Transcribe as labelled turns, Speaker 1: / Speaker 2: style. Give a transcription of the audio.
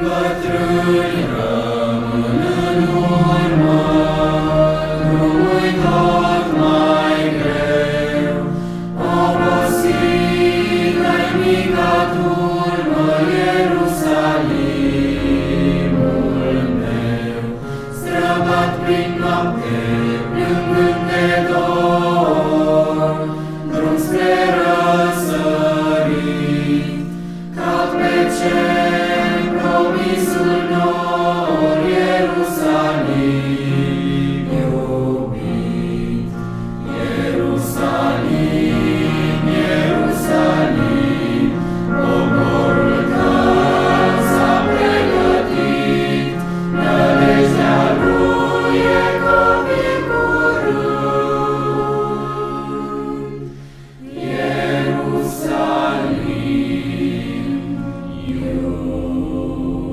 Speaker 1: bătrâni rămân în urmă, drumul tot mai greu. Obosită-i mica turmă, Ierusalimul meu, străbat prin noapte, plângând de dor, drum spre răsărit, caut pe cer promisul nor, Ierusalim iubit. Ierusalim, Ierusalim, poporul tău s-a pregătit, nădejdea lui e copil curând. Ierusalim iubit.